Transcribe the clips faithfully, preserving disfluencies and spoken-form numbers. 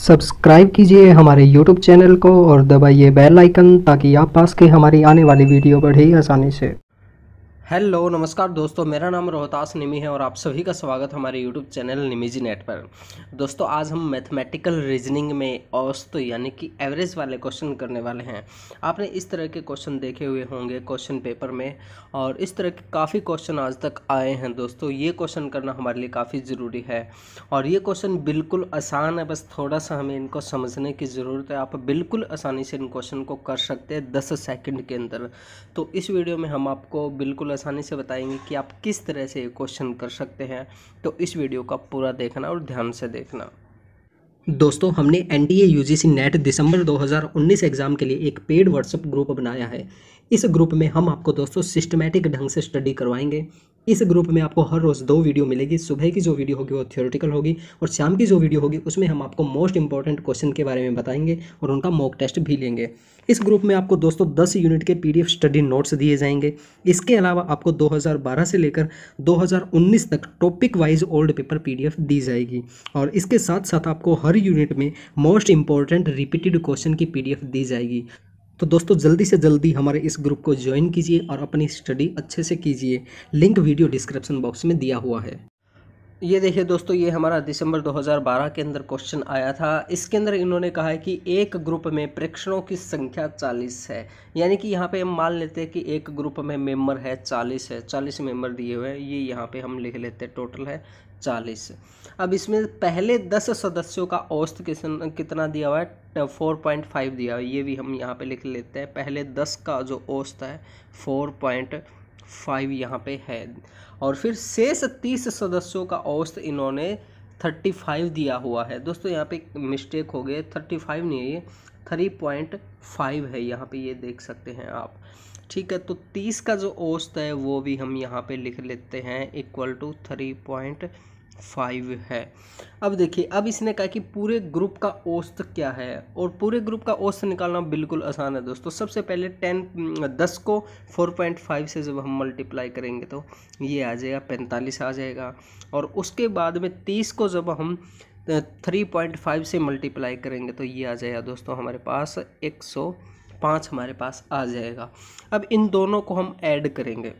Subscribe कीजिए हमारे YouTube channel को और दबाइए बेल आइकन ताकि आप पास के हमारी आने वाली वीडियो बढ़े आसानी से। हेलो नमस्कार दोस्तों, मेरा नाम रोहतास निमी है और आप सभी का स्वागत हमारे यूट्यूब चैनल निमीजी नेट पर। दोस्तों आज हम मैथमेटिकल रीजनिंग में औसत यानी कि एवरेज वाले क्वेश्चन करने वाले हैं। आपने इस तरह के क्वेश्चन देखे हुए होंगे क्वेश्चन पेपर में, और इस तरह के काफ़ी क्वेश्चन आज तक आए हैं। दोस्तों ये क्वेश्चन करना हमारे लिए काफ़ी ज़रूरी है और ये क्वेश्चन बिल्कुल आसान है, बस थोड़ा सा हमें इनको समझने की ज़रूरत है। आप बिल्कुल आसानी से इन क्वेश्चन को कर सकते हैं दस सेकेंड के अंदर। तो इस वीडियो में हम आपको बिल्कुल आसानी से बताएंगे कि आप किस तरह से ये क्वेश्चन कर सकते हैं। तो इस वीडियो का पूरा देखना और ध्यान से देखना। दोस्तों हमने एनडीए यूजीसी नेट दिसंबर दो हज़ार उन्नीस एग्जाम के लिए एक पेड व्हाट्सएप ग्रुप बनाया है। इस ग्रुप में हम आपको दोस्तों सिस्टमैटिक ढंग से स्टडी करवाएंगे। इस ग्रुप में आपको हर रोज़ दो वीडियो मिलेगी। सुबह की जो वीडियो होगी वो थ्योरेटिकल होगी और शाम की जो वीडियो होगी उसमें हम आपको मोस्ट इंपॉर्टेंट क्वेश्चन के बारे में बताएंगे और उनका मॉक टेस्ट भी लेंगे। इस ग्रुप में आपको दोस्तों दस यूनिट के पीडीएफ स्टडी नोट्स दिए जाएंगे। इसके अलावा आपको दो हज़ार बारह से लेकर दो हज़ार उन्नीस तक topic wise old paper PDF दी जाएगी और इसके साथ साथ आपको हर यूनिट में मोस्ट इंपॉर्टेंट रिपीटेड क्वेश्चन की पीडीएफ दी जाएगी। तो दोस्तों जल्दी से जल्दी हमारे इस ग्रुप को ज्वाइन कीजिए और अपनी स्टडी अच्छे से कीजिए। लिंक वीडियो डिस्क्रिप्शन बॉक्स में दिया हुआ है। ये देखिए दोस्तों, ये हमारा दिसंबर दो हज़ार बारह के अंदर क्वेश्चन आया था। इसके अंदर इन्होंने कहा है कि एक ग्रुप में प्रेक्षणों की संख्या चालीस है। यानी कि यहाँ पे हम मान लेते हैं कि एक ग्रुप में मेंबर है चालीस है, चालीस मेंबर दिए हुए हैं। ये यहाँ पे हम लिख लेते हैं टोटल है चालीस। अब इसमें पहले दस सदस्यों का औसत कितना दिया हुआ है, फोर पॉइंट फाइव दिया हुआ है। ये भी हम यहाँ पे लिख लेते हैं। पहले दस का जो औसत है फोर पॉइंट फाइव यहाँ पे है और फिर शेष तीस सदस्यों का औसत इन्होंने थर्टी फाइव दिया हुआ है। दोस्तों यहाँ पे मिस्टेक हो गई, थर्टी फाइव नहीं है, ये थ्री पॉइंट फाइव है। यहाँ पे ये देख सकते हैं आप। ठीक है, तो तीस का जो औसत है वो भी हम यहाँ पे लिख लेते हैं equal to three point five है। अब देखिए, अब इसने कहा कि पूरे ग्रुप का औसत क्या है, और पूरे ग्रुप का औसत निकालना बिल्कुल आसान है दोस्तों। सबसे पहले टेन दस को फोर पॉइंट फाइव से जब हम मल्टीप्लाई करेंगे तो ये आ जाएगा पैंतालीस आ जाएगा, और उसके बाद में तीस को जब हम थ्री पॉइंट फाइव से मल्टीप्लाई करेंगे तो ये आ जाएगा दोस्तों हमारे पास एक सौ पाँच हमारे पास आ जाएगा। अब इन दोनों को हम ऐड करेंगे।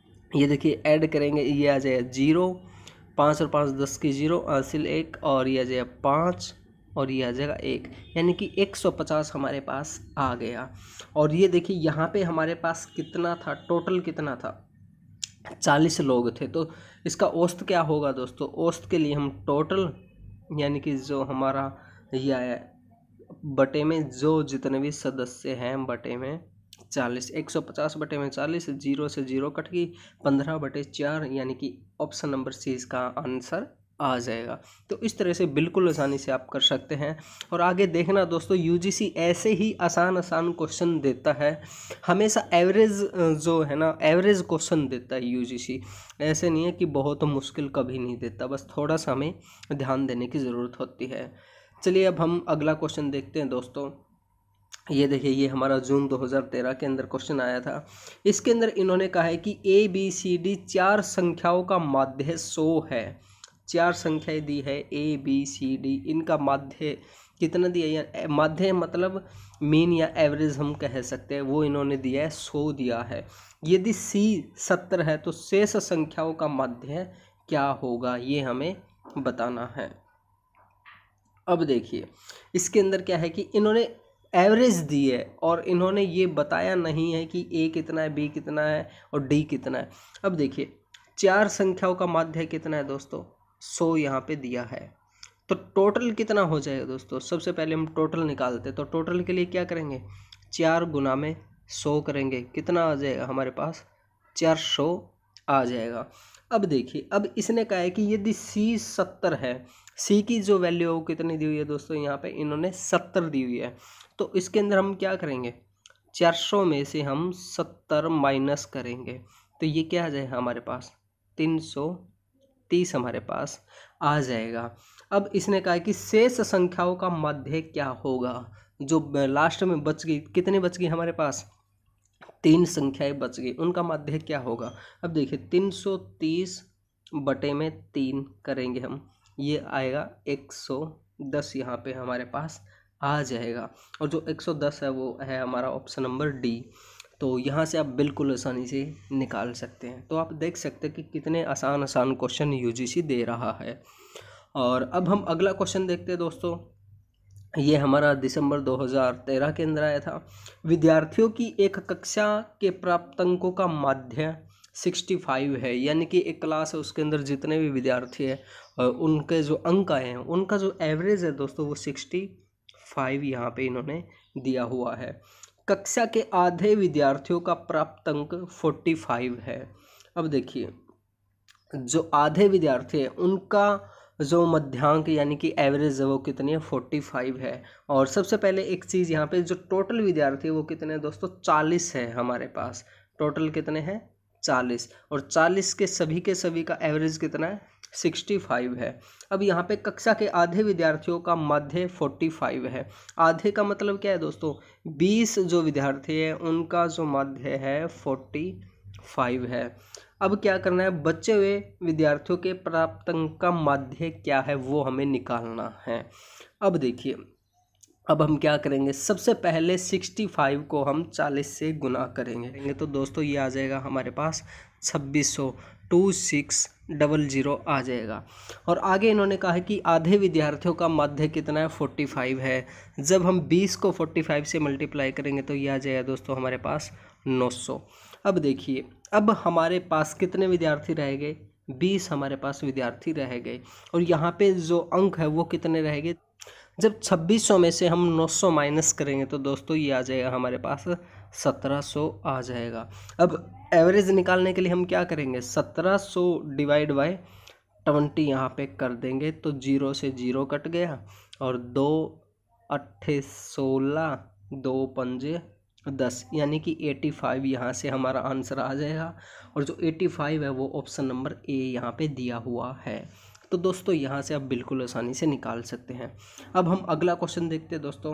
ये देखिए ऐड करेंगे, ये आ जाएगा जीरो, पाँच और पाँच दस की जीरो, हासिल एक, और ये आ जाएगा पाँच और ये आ जाएगा एक, यानी कि एक सौ पचास हमारे पास आ गया। और ये देखिए यहाँ पे हमारे पास कितना था, टोटल कितना था, चालीस लोग थे। तो इसका औसत क्या होगा दोस्तों, औसत के लिए हम टोटल यानी कि जो हमारा ये आया बटे में जो जितने भी सदस्य हैं बटे में चालीस, एक सौ पचास बटे में चालीस, जीरो से जीरो कट गई, पंद्रह बटे चार, यानी कि ऑप्शन नंबर सी इसका आंसर आ जाएगा। तो इस तरह से बिल्कुल आसानी से आप कर सकते हैं। और आगे देखना दोस्तों, यूजीसी ऐसे ही आसान आसान क्वेश्चन देता है, हमेशा एवरेज जो है ना एवरेज क्वेश्चन देता है यूजीसी। ऐसे नहीं है कि बहुत मुश्किल कभी नहीं देता, बस थोड़ा सा हमें ध्यान देने की ज़रूरत होती है। चलिए अब हम अगला क्वेश्चन देखते हैं दोस्तों। ये देखिए, ये हमारा जून दो हज़ार तेरह के अंदर क्वेश्चन आया था। इसके अंदर इन्होंने कहा है कि ए बी सी डी चार संख्याओं का माध्य सौ है। चार संख्याएं दी है ए बी सी डी, इनका माध्य कितना दिया है, माध्य मतलब मीन या एवरेज हम कह सकते हैं, वो इन्होंने दिया है सौ दिया है। यदि सी सत्तर है तो शेष संख्याओं का माध्य क्या होगा, ये हमें बताना है। अब देखिए इसके अंदर क्या है कि इन्होंने एवरेज दी है और इन्होंने ये बताया नहीं है कि ए कितना है, बी कितना है और डी कितना है। अब देखिए चार संख्याओं का माध्य कितना है दोस्तों, सौ यहाँ पे दिया है। तो टोटल कितना हो जाएगा दोस्तों, सबसे पहले हम टोटल निकालते हैं। तो टोटल के लिए क्या करेंगे, चार गुना में सौ करेंगे, कितना आ जाएगा हमारे पास, चार सौ आ जाएगा। अब देखिए, अब इसने कहा है कि यदि सी सत्तर है, सी की जो वैल्यू है वो कितनी दी हुई है दोस्तों, यहाँ पे इन्होंने सत्तर दी हुई है। तो इसके अंदर हम क्या करेंगे, चार सौ में से हम सत्तर माइनस करेंगे तो ये क्या आ जाएगा हमारे पास, तीन सौ तीस हमारे पास आ जाएगा। अब इसने कहा कि शेष संख्याओं का माध्य क्या होगा, जो लास्ट में बच गई, कितनी बच गई हमारे पास, तीन संख्याएं बच गई, उनका माध्य क्या होगा। अब देखिए तीन सौ तीस बटे में तीन करेंगे हम, ये आएगा एक सौ दस यहाँ पे हमारे पास आ जाएगा। और जो एक सौ दस है वो है हमारा ऑप्शन नंबर डी। तो यहाँ से आप बिल्कुल आसानी से निकाल सकते हैं। तो आप देख सकते हैं कि कितने आसान आसान क्वेश्चन यूजीसी दे रहा है। और अब हम अगला क्वेश्चन देखते हैं दोस्तों। ये हमारा दिसंबर दो हज़ार तेरह के अंदर आया था। विद्यार्थियों की एक कक्षा के प्राप्त अंकों का माध्य पैंसठ है, यानी कि एक क्लास है उसके अंदर जितने भी विद्यार्थी हैं उनके जो अंक आए हैं उनका जो एवरेज है दोस्तों वो पैंसठ यहाँ पे इन्होंने दिया हुआ है। कक्षा के आधे विद्यार्थियों का प्राप्त अंक पैंतालीस है। अब देखिए जो आधे विद्यार्थी हैं उनका जो मध्यांक यानी कि एवरेज है वो कितनी है, पैंतालीस है। और सबसे पहले एक चीज़ यहाँ पे जो टोटल विद्यार्थी है वो कितने हैं दोस्तों, चालीस है हमारे पास। टोटल कितने हैं, चालीस। और चालीस के सभी के सभी का एवरेज कितना है, पैंसठ है। अब यहाँ पे कक्षा के आधे विद्यार्थियों का मध्य पैंतालीस है। आधे का मतलब क्या है दोस्तों, बीस जो विद्यार्थी है उनका जो मध्य है पैंतालीस है। अब क्या करना है, बचे हुए विद्यार्थियों के प्राप्त अंक का माध्य क्या है वो हमें निकालना है। अब देखिए अब हम क्या करेंगे, सबसे पहले पैंसठ को हम चालीस से गुना करेंगे तो दोस्तों ये आ जाएगा हमारे पास छब्बीस सौ, टू सिक्स डबल ज़ीरो आ जाएगा। और आगे इन्होंने कहा है कि आधे विद्यार्थियों का माध्य कितना है, पैंतालीस है। जब हम बीस को पैंतालीस से मल्टीप्लाई करेंगे तो ये आ जाएगा दोस्तों हमारे पास नौ सौ। अब देखिए अब हमारे पास कितने विद्यार्थी रह गए, बीस हमारे पास विद्यार्थी रह गए। और यहाँ पे जो अंक है वो कितने रह गए, जब छब्बीस सौ में से हम नौ सौ माइनस करेंगे तो दोस्तों ये आ जाएगा हमारे पास सत्रह सौ आ जाएगा। अब एवरेज निकालने के लिए हम क्या करेंगे, सत्रह सौ डिवाइड बाय ट्वेंटी यहाँ पे कर देंगे तो जीरो से जीरो कट गया और दो अट्ठे सोलह, दो पंजे दस, यानी कि पचासी यहाँ से हमारा आंसर आ जाएगा। और जो पचासी है वो ऑप्शन नंबर ए यहाँ पे दिया हुआ है। तो दोस्तों यहाँ से आप बिल्कुल आसानी से निकाल सकते हैं। अब हम अगला क्वेश्चन देखते हैं दोस्तों।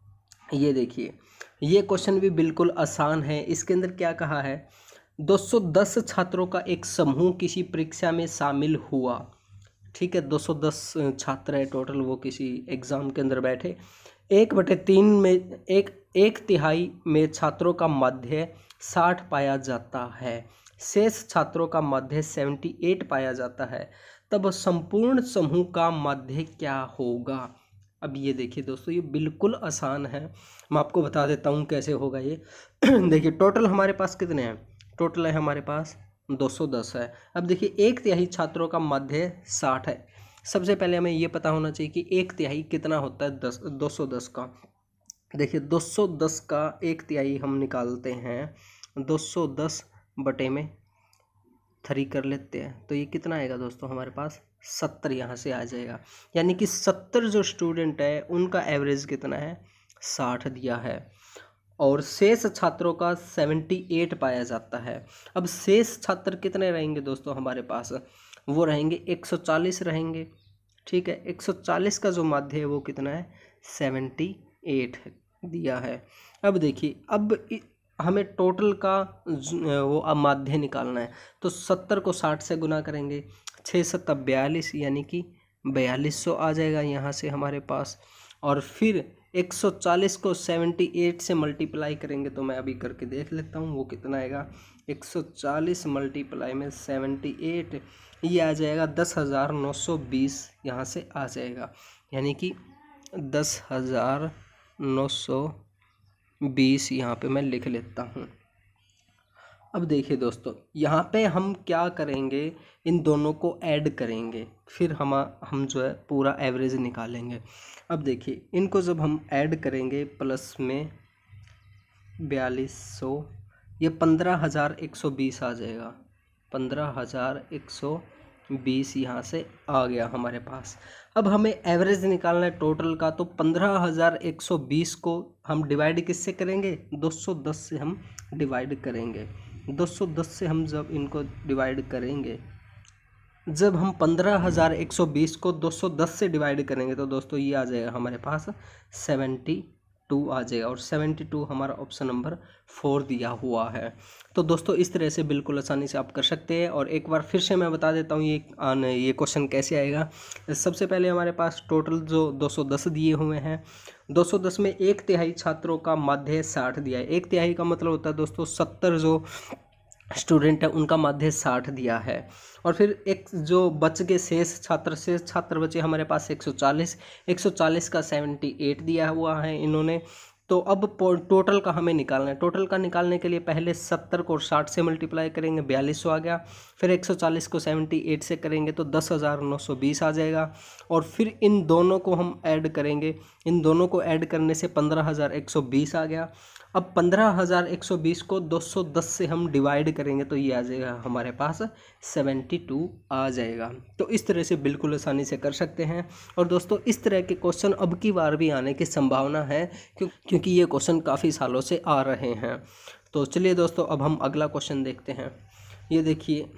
ये देखिए ये क्वेश्चन भी बिल्कुल आसान है। इसके अंदर क्या कहा है, दो सौ दस छात्रों का एक समूह किसी परीक्षा में शामिल हुआ। ठीक है, दो सौ दस छात्र है टोटल, वो किसी एग्ज़ाम के अंदर बैठे। एक बटे तीन में एक एक तिहाई में छात्रों का मध्य साठ पाया जाता है, शेष छात्रों का मध्य अठहत्तर पाया जाता है, तब संपूर्ण समूह का मध्य क्या होगा। अब ये देखिए दोस्तों ये बिल्कुल आसान है, मैं आपको बता देता हूँ कैसे होगा ये। देखिए टोटल हमारे पास कितने हैं, टोटल है हमारे पास दो सौ दस है। अब देखिए एक तिहाई छात्रों का मध्य साठ है। सबसे पहले हमें ये पता होना चाहिए कि एक तिहाई कितना होता है, दस दो सौ दस का। देखिए दो सौ दस का एक तिहाई हम निकालते हैं, दो सौ दस बटे में थ्री कर लेते हैं तो ये कितना आएगा दोस्तों हमारे पास सत्तर यहाँ से आ जाएगा। यानी कि सत्तर जो स्टूडेंट है उनका एवरेज कितना है, साठ दिया है। और शेष छात्रों का अठहत्तर पाया जाता है। अब शेष छात्र कितने रहेंगे दोस्तों हमारे पास, वो रहेंगे एक सौ चालीस रहेंगे। ठीक है, एक सौ चालीस का जो माध्य है वो कितना है, अठहत्तर दिया है। अब देखिए अब हमें टोटल का वो माध्य निकालना है तो सत्तर को साठ से गुना करेंगे, छः सत्तर बयालीस, यानी कि बयालीस सौ आ जाएगा यहाँ से हमारे पास। और फिर एक सौ चालीस को अठहत्तर से मल्टीप्लाई करेंगे तो मैं अभी करके देख लेता हूँ वो कितना आएगा, एक सौ चालीस मल्टीप्लाई में अठहत्तर, ये आ जाएगा दस हज़ार नौ सौ बीस यहाँ से आ जाएगा। यानी कि दस हज़ार नौ सौ बीस यहाँ पे मैं लिख लेता हूँ। अब देखिए दोस्तों यहाँ पे हम क्या करेंगे, इन दोनों को ऐड करेंगे, फिर हम हम जो है पूरा एवरेज निकालेंगे। अब देखिए इनको जब हम ऐड करेंगे प्लस में बयालीस सौ, ये पंद्रह हज़ार एक सौ बीस आ जाएगा, पंद्रह हज़ार एक सौ बीस यहाँ से आ गया हमारे पास। अब हमें एवरेज निकालना है टोटल का, तो पंद्रह हज़ार एक सौ बीस को हम डिवाइड किससे करेंगे, दो सौ दस से हम डिवाइड करेंगे। दो सौ दस से हम जब इनको डिवाइड करेंगे, जब हम पंद्रह हज़ार एक सौ बीस को दो सौ दस से डिवाइड करेंगे तो दोस्तों ये आ जाएगा हमारे पास सेवेंटी टू आ जाएगा और सेवेंटी टू हमारा ऑप्शन नंबर फोर दिया हुआ है। तो दोस्तों इस तरह से बिल्कुल आसानी से आप कर सकते हैं। और एक बार फिर से मैं बता देता हूँ ये ये क्वेश्चन कैसे आएगा। सबसे पहले हमारे पास टोटल जो दो सौ दस दिए हुए हैं, दो सौ दस में एक तिहाई छात्रों का माध्य साठ दिया है। एक तिहाई का मतलब होता है दोस्तों सत्तर जो स्टूडेंट है उनका माध्य साठ दिया है। और फिर एक जो बच के शेष छात्र शेष छात्र बचे हमारे पास एक सौ चालीस, एक सौ चालीस का अठहत्तर दिया हुआ है इन्होंने। तो अब टोटल का हमें निकालना है। टोटल का निकालने के लिए पहले सत्तर को साठ से मल्टीप्लाई करेंगे, बयालीस सौ आ गया। फिर एक सौ चालीस को अठहत्तर से करेंगे तो दस हज़ार नौ सौ बीस आ जाएगा। और फिर इन दोनों को हम ऐड करेंगे, इन दोनों को ऐड करने से पंद्रह हज़ार एक सौ बीस आ गया। अब पंद्रह हज़ार एक सौ बीस को दो सौ दस से हम डिवाइड करेंगे तो ये आ जाएगा हमारे पास बहत्तर आ जाएगा। तो इस तरह से बिल्कुल आसानी से कर सकते हैं। और दोस्तों इस तरह के क्वेश्चन अब की बार भी आने की संभावना है क्यों क्योंकि ये क्वेश्चन काफ़ी सालों से आ रहे हैं। तो चलिए दोस्तों अब हम अगला क्वेश्चन देखते हैं। ये देखिए,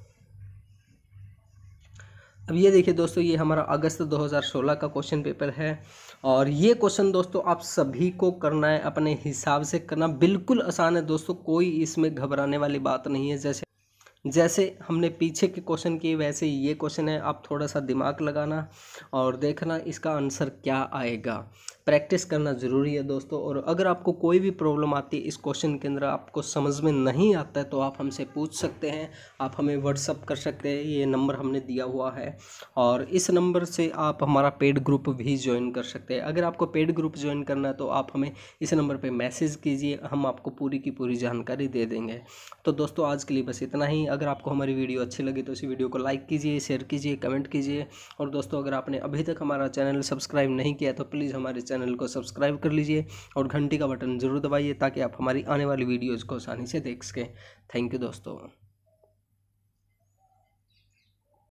अब ये देखिए दोस्तों, ये हमारा अगस्त दो हज़ार सोलह का क्वेश्चन पेपर है। और ये क्वेश्चन दोस्तों आप सभी को करना है, अपने हिसाब से करना, बिल्कुल आसान है दोस्तों, कोई इसमें घबराने वाली बात नहीं है। जैसे जैसे हमने पीछे के क्वेश्चन किए वैसे ही ये क्वेश्चन है। आप थोड़ा सा दिमाग लगाना और देखना इसका आंसर क्या आएगा। प्रैक्टिस करना ज़रूरी है दोस्तों। और अगर आपको कोई भी प्रॉब्लम आती है इस क्वेश्चन के अंदर, आपको समझ में नहीं आता है, तो आप हमसे पूछ सकते हैं। आप हमें व्हाट्सअप कर सकते हैं, ये नंबर हमने दिया हुआ है। और इस नंबर से आप हमारा पेड ग्रुप भी ज्वाइन कर सकते हैं। अगर आपको पेड ग्रुप ज्वाइन करना है तो आप हमें इस नंबर पर मैसेज कीजिए, हम आपको पूरी की पूरी जानकारी दे देंगे। तो दोस्तों आज के लिए बस इतना ही। अगर आपको हमारी वीडियो अच्छी लगी तो इस वीडियो को लाइक कीजिए, शेयर कीजिए, कमेंट कीजिए। और दोस्तों अगर आपने अभी तक हमारा चैनल सब्सक्राइब नहीं किया तो प्लीज़ हमारे चैनल को सब्सक्राइब कर लीजिए और घंटी का बटन ज़रूर दबाइए ताकि आप हमारी आने वाली वीडियोज़ को आसानी से देख सकें। थैंक यू दोस्तों।